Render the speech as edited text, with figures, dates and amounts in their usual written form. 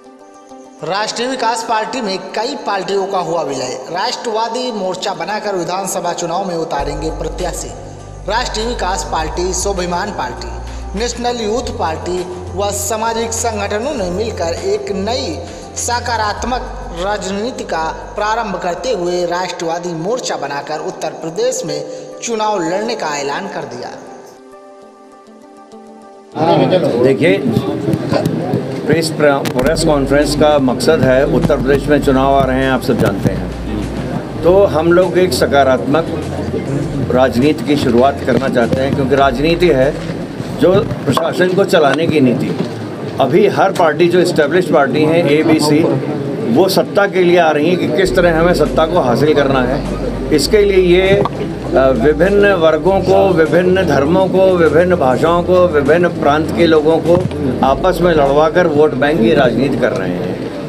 राष्ट्रीय विकास पार्टी में कई पार्टियों का हुआ विलय। राष्ट्रवादी मोर्चा बनाकर विधानसभा चुनाव में उतारेंगे प्रत्याशी। राष्ट्रीय विकास पार्टी, स्वाभिमान पार्टी, नेशनल यूथ पार्टी व सामाजिक संगठनों ने मिलकर एक नई सकारात्मक राजनीति का प्रारंभ करते हुए राष्ट्रवादी मोर्चा बनाकर उत्तर प्रदेश में चुनाव लड़ने का ऐलान कर दिया। देखिए, प्रेस कॉन्फ्रेंस का मकसद है, उत्तर प्रदेश में चुनाव आ रहे हैं, आप सब जानते हैं। तो हम लोग एक सकारात्मक राजनीति की शुरुआत करना चाहते हैं, क्योंकि राजनीति है जो प्रशासन को चलाने की नीति। अभी हर पार्टी जो इस्टेब्लिश पार्टी हैं ABC, वो सत्ता के लिए आ रही हैं कि किस तरह हमें सत्ता को हासिल करना है। इसके लिए ये विभिन्न वर्गों को, विभिन्न धर्मों को, विभिन्न भाषाओं को, विभिन्न प्रांत के लोगों को आपस में लड़वा कर वोट बैंक की राजनीति कर रहे हैं।